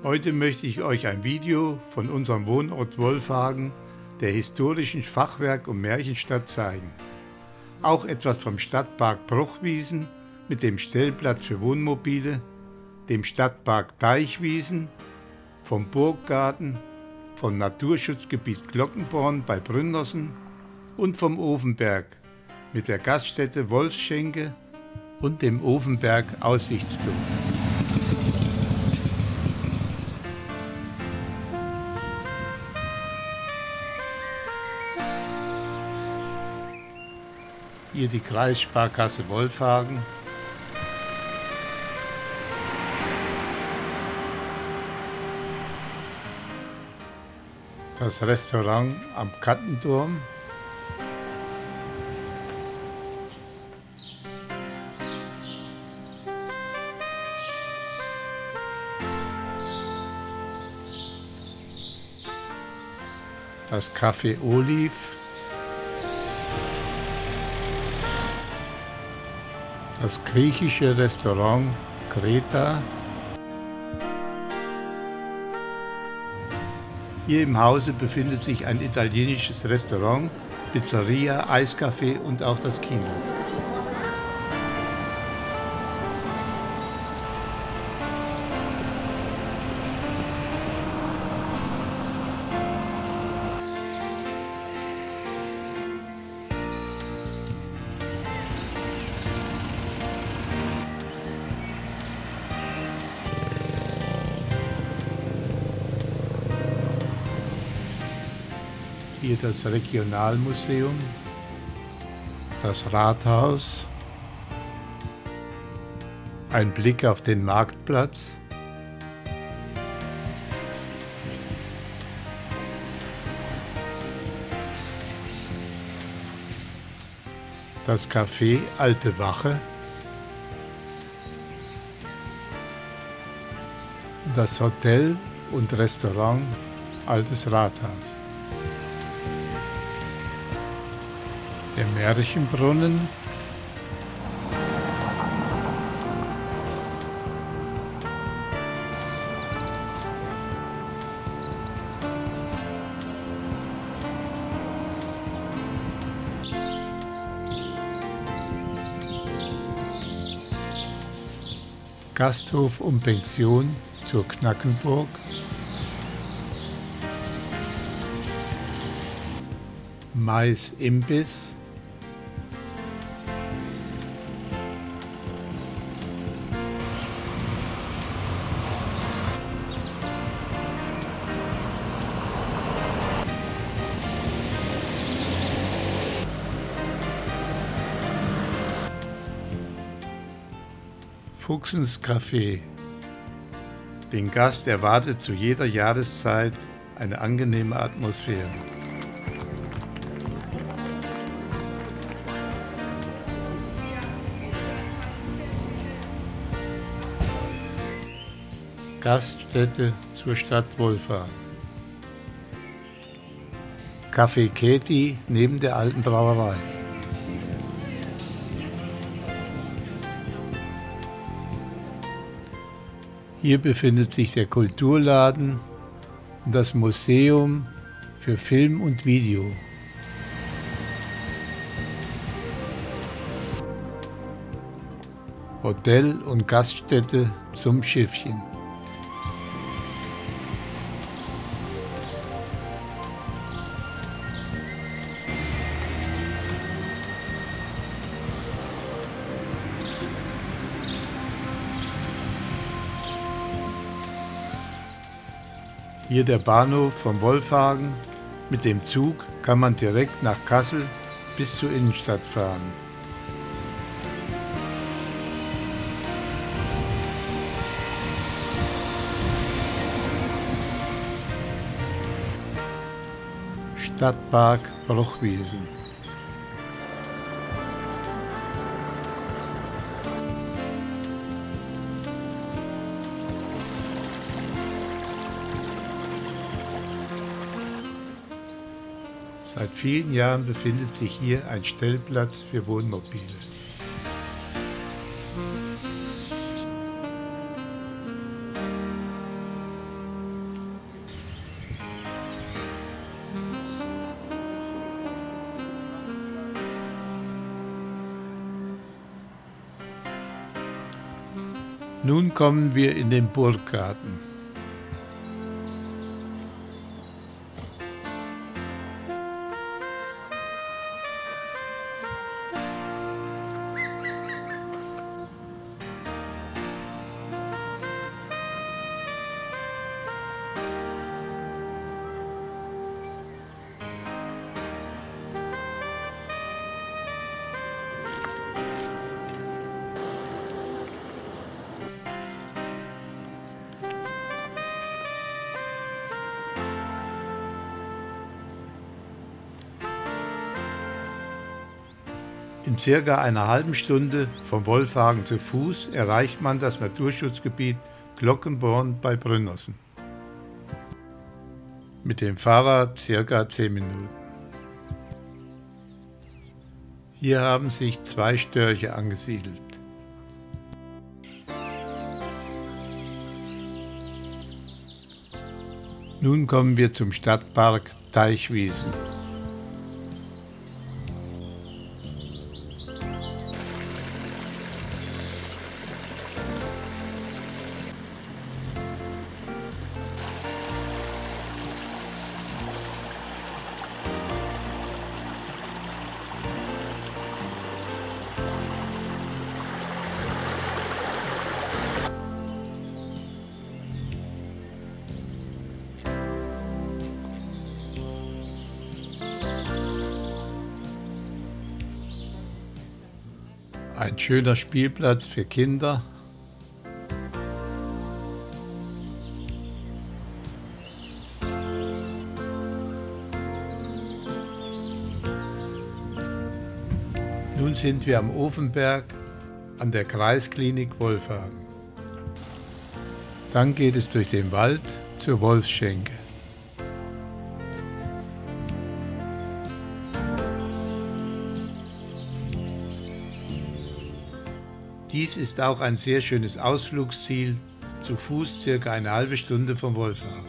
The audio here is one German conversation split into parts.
Heute möchte ich euch ein Video von unserem Wohnort Wolfhagen, der historischen Fachwerk- und Märchenstadt, zeigen. Auch etwas vom Stadtpark Bruchwiesen mit dem Stellplatz für Wohnmobile, dem Stadtpark Deichwiesen, vom Burggarten, vom Naturschutzgebiet Glockenborn bei Brünnersen und vom Ofenberg mit der Gaststätte Wolfschenke und dem Ofenberg Aussichtsturm. Hier die Kreissparkasse Wolfhagen. Das Restaurant am Kattenturm. Das Café Olive. Das griechische Restaurant Kreta. Hier im Hause befindet sich ein italienisches Restaurant, Pizzeria, Eiscafé und auch das Kino. Hier das Regionalmuseum, das Rathaus, ein Blick auf den Marktplatz, das Café Alte Wache, das Hotel und Restaurant Altes Rathaus. Der Märchenbrunnen, Gasthof und Pension zur Knackenburg, Mais Imbiss, Fuchsens Café. Den Gast erwartet zu jeder Jahreszeit eine angenehme Atmosphäre. Gaststätte zur Stadt Wolfhagen. Café Keti neben der alten Brauerei. Hier befindet sich der Kulturladen und das Museum für Film und Video. Hotel und Gaststätte zum Schiffchen. Hier der Bahnhof von Wolfhagen. Mit dem Zug kann man direkt nach Kassel bis zur Innenstadt fahren. Stadtpark Bruchwiesen. Seit vielen Jahren befindet sich hier ein Stellplatz für Wohnmobile. Nun kommen wir in den Burggarten. In circa einer halben Stunde von Wolfhagen zu Fuß erreicht man das Naturschutzgebiet Glockenborn bei Brünnossen. Mit dem Fahrrad circa 10 Minuten. Hier haben sich 2 Störche angesiedelt. Nun kommen wir zum Stadtpark Teichwiesen. Ein schöner Spielplatz für Kinder. Nun sind wir am Ofenberg an der Kreisklinik Wolfhagen. Dann geht es durch den Wald zur Wolfsschenke. Dies ist auch ein sehr schönes Ausflugsziel, zu Fuß circa eine halbe Stunde von Wolfhagen.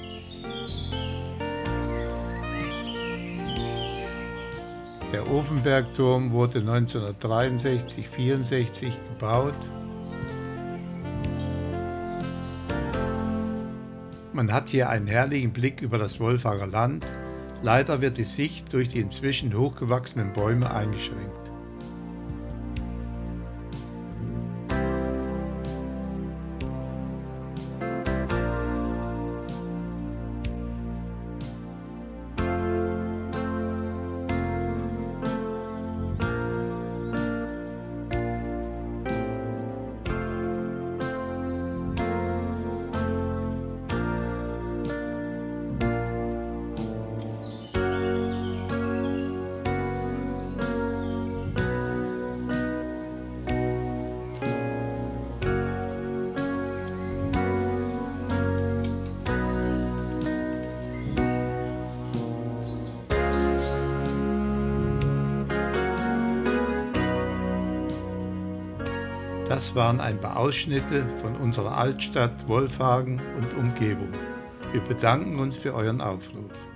Der Ofenbergturm wurde 1963/64 gebaut. Man hat hier einen herrlichen Blick über das Wolfhager Land. Leider wird die Sicht durch die inzwischen hochgewachsenen Bäume eingeschränkt. Das waren ein paar Ausschnitte von unserer Altstadt Wolfhagen und Umgebung. Wir bedanken uns für euren Aufruf.